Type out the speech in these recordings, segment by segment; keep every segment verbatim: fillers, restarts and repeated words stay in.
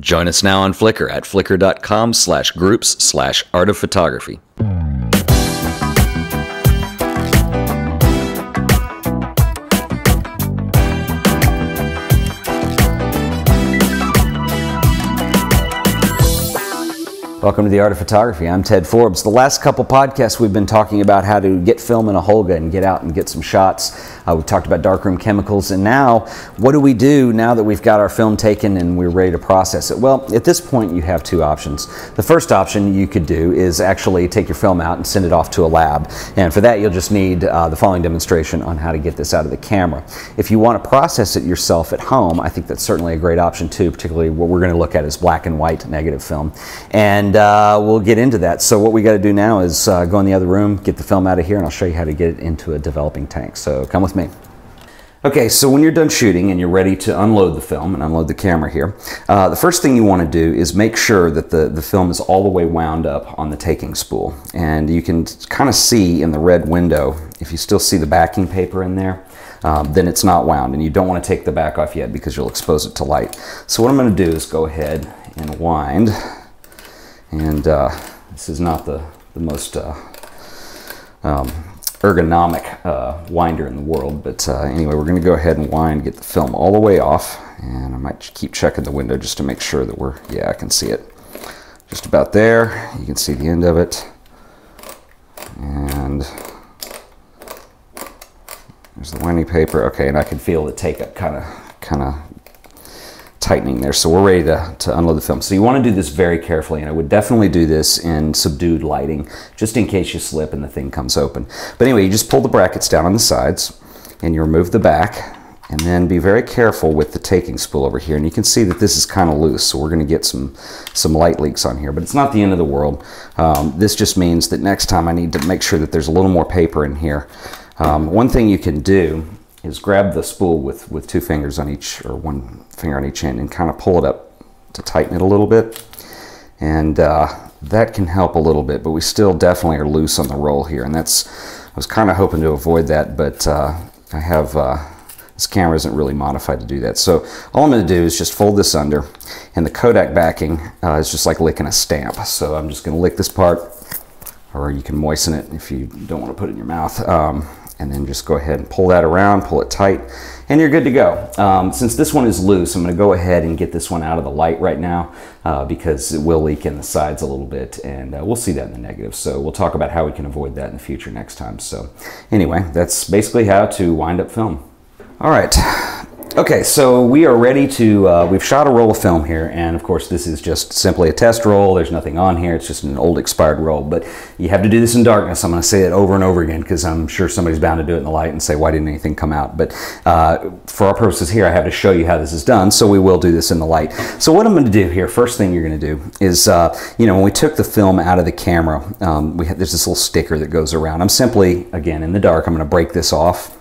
Join us now on Flickr at flickr.com slash groups slash art of photography. Welcome to the Art of Photography. I'm Ted Forbes. The last couple podcasts we've been talking about how to get film in a Holga and get out and get some shots. Uh, we've talked about darkroom chemicals, and now what do we do now that we've got our film taken and we're ready to process it? Well, at this point you have two options. The first option you could do is actually take your film out and send it off to a lab, and for that you'll just need uh, the following demonstration on how to get this out of the camera. If you want to process it yourself at home, I think that's certainly a great option too, particularly what we're going to look at is black and white negative film. And uh, we'll get into that. So what we got to do now is uh, go in the other room, get the film out of here, and I'll show you how to get it into a developing tank. So come with me. Okay, so when you're done shooting and you're ready to unload the film and unload the camera here, uh, the first thing you want to do is make sure that the, the film is all the way wound up on the taking spool. And you can kind of see in the red window, if you still see the backing paper in there, um, then it's not wound, and you don't want to take the back off yet because you'll expose it to light. So what I'm going to do is go ahead and wind. And uh, this is not the, the most uh, um, ergonomic uh, winder in the world, but uh, anyway, we're going to go ahead and wind, get the film all the way off, and I might keep checking the window just to make sure that we're, yeah, I can see it. Just about there, you can see the end of it, and there's the winding paper. Okay, and I can feel the take-up kind of, kind of tightening there, so we're ready to, to unload the film. So you want to do this very carefully, and I would definitely do this in subdued lighting just in case you slip and the thing comes open. But anyway, you just pull the brackets down on the sides and you remove the back, and then be very careful with the taking spool over here. And you can see that this is kind of loose, so we're going to get some some light leaks on here, but it's not the end of the world. Um, this just means that next time I need to make sure that there's a little more paper in here. Um, one thing you can do is grab the spool with, with two fingers on each, or one finger on each end, and kind of pull it up to tighten it a little bit. And uh, that can help a little bit, but we still definitely are loose on the roll here. And that's, I was kind of hoping to avoid that, but uh, I have, uh, this camera isn't really modified to do that. So all I'm going to do is just fold this under, and the Kodak backing uh, is just like licking a stamp. So I'm just going to lick this part, or you can moisten it if you don't want to put it in your mouth. Um, and then just go ahead and pull that around, pull it tight, and you're good to go. Um, since this one is loose, I'm going to go ahead and get this one out of the light right now uh, because it will leak in the sides a little bit, and uh, we'll see that in the negative. So we'll talk about how we can avoid that in the future next time. So anyway, that's basically how to wind up film. All right. Okay, so we are ready to, uh, we've shot a roll of film here, and of course this is just simply a test roll. There's nothing on here, it's just an old expired roll, but you have to do this in darkness. I'm going to say it over and over again because I'm sure somebody's bound to do it in the light and say, why didn't anything come out? But uh, for our purposes here, I have to show you how this is done, so we will do this in the light. So what I'm going to do here, first thing you're going to do is, uh, you know, when we took the film out of the camera, um, we had, there's this little sticker that goes around. I'm simply, again, in the dark, I'm going to break this off.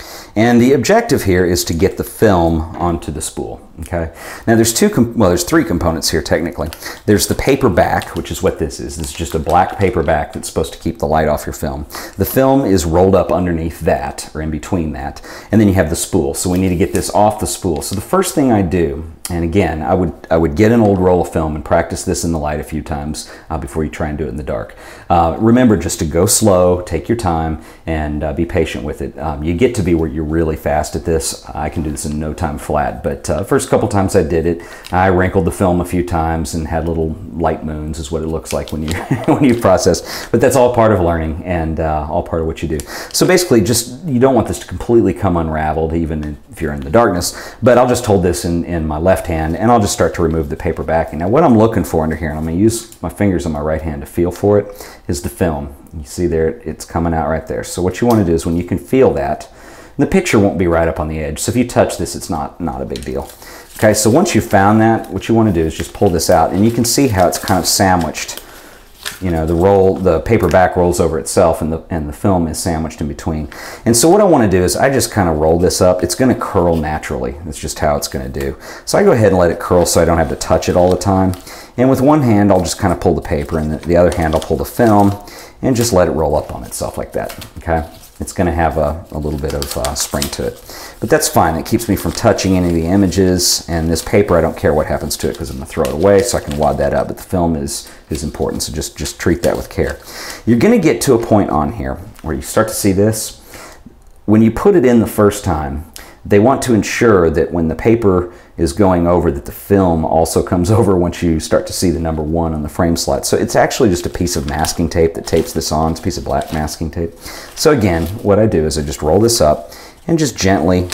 And the objective here is to get the film onto the spool, okay? Now there's two, well there's three components here technically. There's the paper back, which is what this is. This is just a black paper back that's supposed to keep the light off your film. The film is rolled up underneath that, or in between that, and then you have the spool. So we need to get this off the spool. So the first thing I do, and again, I would, I would get an old roll of film and practice this in the light a few times uh, before you try and do it in the dark. Uh, remember just to go slow, take your time, and uh, be patient with it. Um, you get to be where you're really fast at this. I can do this in no time flat, but uh, first couple times I did it, I wrinkled the film a few times and had little light moons is what it looks like when you when you process. But that's all part of learning and uh, all part of what you do. So basically, just you don't want this to completely come unraveled, even if you're in the darkness. But I'll just hold this in, in my left hand, and I'll just start to remove the paper backing. Now what I'm looking for under here, and I'm going to use my fingers on my right hand to feel for it, is the film. You see there, it's coming out right there. So what you want to do is when you can feel that, the picture won't be right up on the edge. So if you touch this, it's not, not a big deal. Okay, so once you've found that, what you want to do is just pull this out, and you can see how it's kind of sandwiched. You know, the roll, the paper back rolls over itself, and the, and the film is sandwiched in between. And so what I want to do is I just kind of roll this up. It's going to curl naturally. That's just how it's going to do. So I go ahead and let it curl so I don't have to touch it all the time. And with one hand, I'll just kind of pull the paper, and the, the other hand, I'll pull the film, and just let it roll up on itself like that, okay? it's going to have a, a little bit of uh, spring to it. But that's fine. It keeps me from touching any of the images. And this paper, I don't care what happens to it because I'm going to throw it away so I can wad that up. But the film is, is important, so just, just treat that with care. You're going to get to a point on here where you start to see this. When you put it in the first time, they want to ensure that when the paper is going over, that the film also comes over once you start to see the number one on the frame slot. So it's actually just a piece of masking tape that tapes this on. It's a piece of black masking tape. So again, what I do is I just roll this up and just gently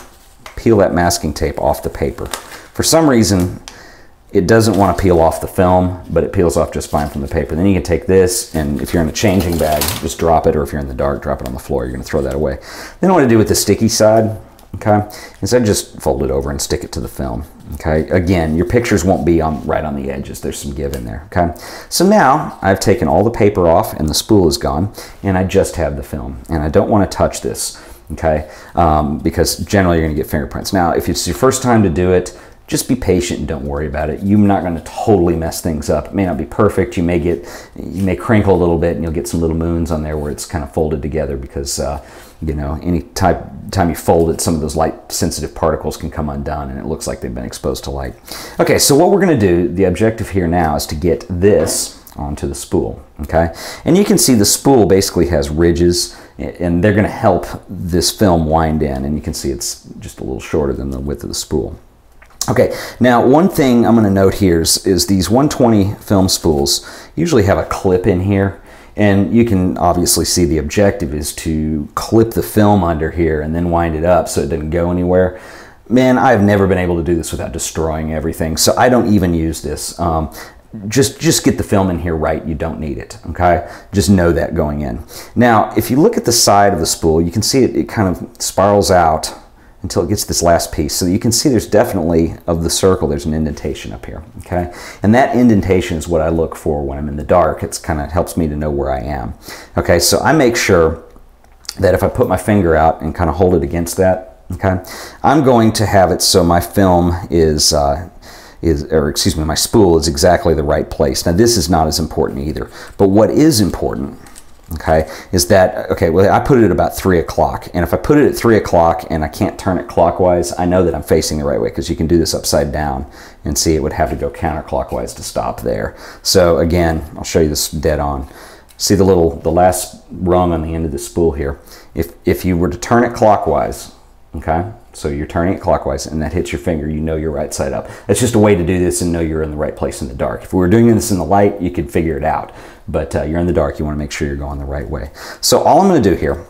peel that masking tape off the paper. For some reason, it doesn't want to peel off the film, but it peels off just fine from the paper. Then you can take this, and if you're in a changing bag, just drop it, or if you're in the dark, drop it on the floor. You're going to throw that away. Then what I do with the sticky side, okay, is I just fold it over and stick it to the film. Okay, again, your pictures won't be on right on the edges. There's some give in there. Okay, so now I've taken all the paper off, and the spool is gone, and I just have the film, and I don't want to touch this. Okay, um, because generally you're going to get fingerprints. Now, if it's your first time to do it, just be patient and don't worry about it. You're not going to totally mess things up. It may not be perfect. You may get, you may crinkle a little bit, and you'll get some little moons on there where it's kind of folded together because, uh, you know, any type, time you fold it, some of those light-sensitive particles can come undone, and it looks like they've been exposed to light. Okay, so what we're going to do, the objective here now is to get this onto the spool. Okay, and you can see the spool basically has ridges, and they're going to help this film wind in, and you can see it's just a little shorter than the width of the spool. Okay, now one thing I'm going to note here is, is these one twenty film spools usually have a clip in here, and you can obviously see the objective is to clip the film under here and then wind it up so it doesn't go anywhere. Man, I've never been able to do this without destroying everything, so I don't even use this. Um, just, just get the film in here right. You don't need it, okay? Just know that going in. Now, if you look at the side of the spool, you can see it, it kind of spirals out until it gets this last piece. So you can see there's definitely, of the circle, there's an indentation up here, okay? And that indentation is what I look for when I'm in the dark. It's kind of helps me to know where I am. Okay, so I make sure that if I put my finger out and kind of hold it against that, okay, I'm going to have it so my film is, uh, is, or excuse me, my spool is exactly the right place. Now this is not as important either, but what is important, okay, is that, okay, well, I put it at about three o'clock, and if I put it at three o'clock and I can't turn it clockwise, I know that I'm facing the right way, because you can do this upside down and see it would have to go counterclockwise to stop there. So again, I'll show you this dead on. See the little, the last rung on the end of the spool here. If, if you were to turn it clockwise, okay, so you're turning it clockwise and that hits your finger, you know you're right side up. That's just a way to do this and know you're in the right place in the dark. If we were doing this in the light, you could figure it out. But uh, you're in the dark, you want to make sure you're going the right way. So all I'm going to do here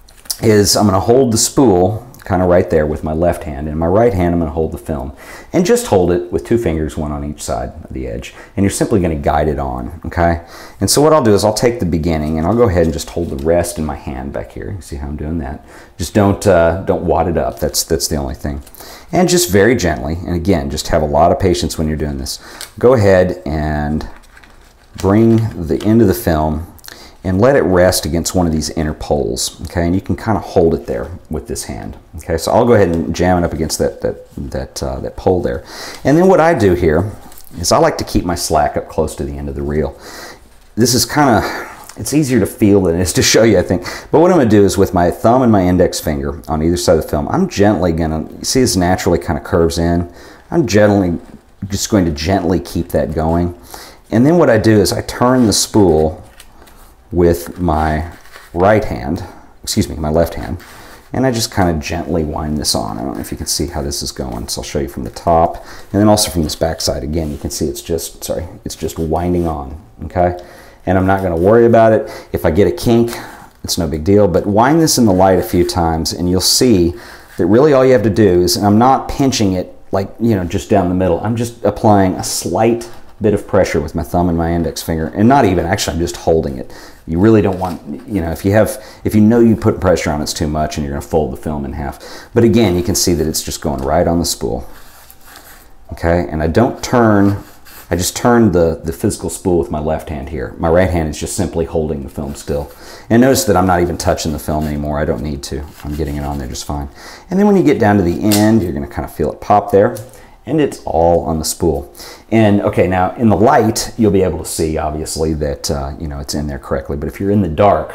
is I'm going to hold the spool kind of right there with my left hand. And in my right hand, I'm going to hold the film. And just hold it with two fingers, one on each side of the edge. And you're simply going to guide it on, okay? And so what I'll do is I'll take the beginning and I'll go ahead and just hold the rest in my hand back here. You see how I'm doing that? Just don't, uh, don't wad it up. That's, that's the only thing. And just very gently, and again, just have a lot of patience when you're doing this. Go ahead and bring the end of the film and let it rest against one of these inner poles, okay? And you can kind of hold it there with this hand, okay? So I'll go ahead and jam it up against that, that, that, uh, that pole there. And then what I do here is I like to keep my slack up close to the end of the reel. This is kind of, it's easier to feel than it is to show you, I think. But what I'm gonna do is with my thumb and my index finger on either side of the film, I'm gently gonna, you see this naturally kind of curves in? I'm gently, just going to gently keep that going. And then what I do is I turn the spool with my right hand, excuse me, my left hand, and I just kind of gently wind this on. I don't know if you can see how this is going, so I'll show you from the top, and then also from this back side. Again, you can see it's just, sorry, it's just winding on, okay? And I'm not gonna worry about it. If I get a kink, it's no big deal, but wind this in the light a few times, and you'll see that really all you have to do is, and I'm not pinching it like, you know, just down the middle, I'm just applying a slight bit of pressure with my thumb and my index finger, and not even, actually I'm just holding it. You really don't want, you know, if you have, if you know you put pressure on it's too much and you're going to fold the film in half. But again, you can see that it's just going right on the spool. Okay, and I don't turn, I just turn the, the physical spool with my left hand here. My right hand is just simply holding the film still. And notice that I'm not even touching the film anymore. I don't need to. I'm getting it on there just fine. And then when you get down to the end, you're going to kind of feel it pop there. And it's all on the spool. And okay, now in the light, you'll be able to see, obviously, that uh, you know, it's in there correctly. But if you're in the dark,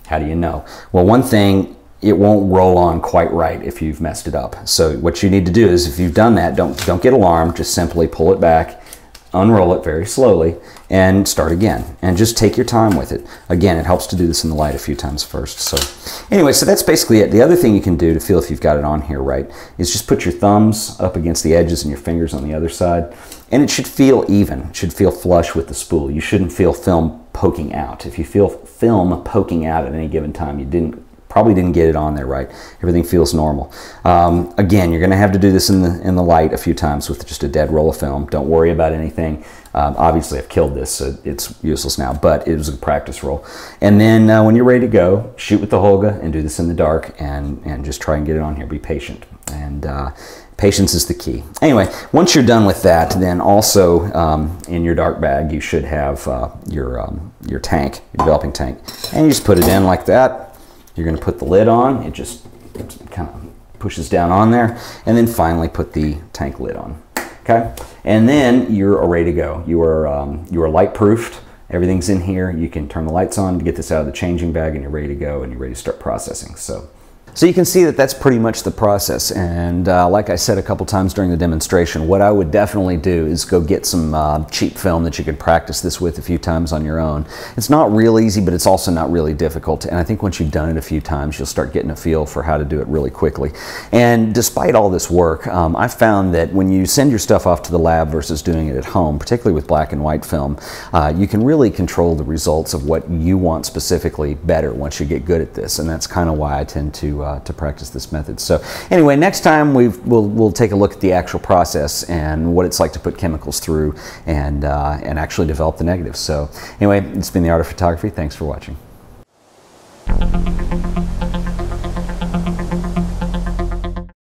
How do you know? Well, one thing, it won't roll on quite right if you've messed it up. So what you need to do is, if you've done that, don't, don't get alarmed, just simply pull it back, unroll it very slowly, and start again. And just take your time with it. Again, it helps to do this in the light a few times first. So anyway, so that's basically it. The other thing you can do to feel if you've got it on here right is just put your thumbs up against the edges and your fingers on the other side. And it should feel even. It should feel flush with the spool. You shouldn't feel film poking out. If you feel film poking out at any given time, you didn't probably didn't get it on there right. Everything feels normal. Um, again, you're going to have to do this in the in the light a few times with just a dead roll of film. Don't worry about anything. Um, obviously, I've killed this, so it's useless now, but it was a practice roll. And then uh, when you're ready to go, shoot with the Holga and do this in the dark, and and just try and get it on here. Be patient, and uh, patience is the key. Anyway, once you're done with that, then also um, in your dark bag, you should have uh, your um, your tank, your developing tank, and you just put it in like that. You're going to put the lid on. It just kind of pushes down on there, and then finally put the tank lid on. Okay, and then you're ready to go. You are um, you are light proofed. Everything's in here. You can turn the lights on to get this out of the changing bag, and you're ready to go, and you're ready to start processing. So. So you can see that that's pretty much the process, and uh, like I said a couple times during the demonstration, what I would definitely do is go get some uh, cheap film that you could practice this with a few times on your own. It's not real easy, but it's also not really difficult, and I think once you've done it a few times, you'll start getting a feel for how to do it really quickly. And despite all this work, um, I've found that when you send your stuff off to the lab versus doing it at home, particularly with black and white film, uh, you can really control the results of what you want specifically better once you get good at this, and that's kind of why I tend to uh, to practice this method. So anyway, next time we've, we'll, we'll take a look at the actual process and what it's like to put chemicals through and, uh, and actually develop the negatives. So anyway, it's been The Art of Photography. Thanks for watching.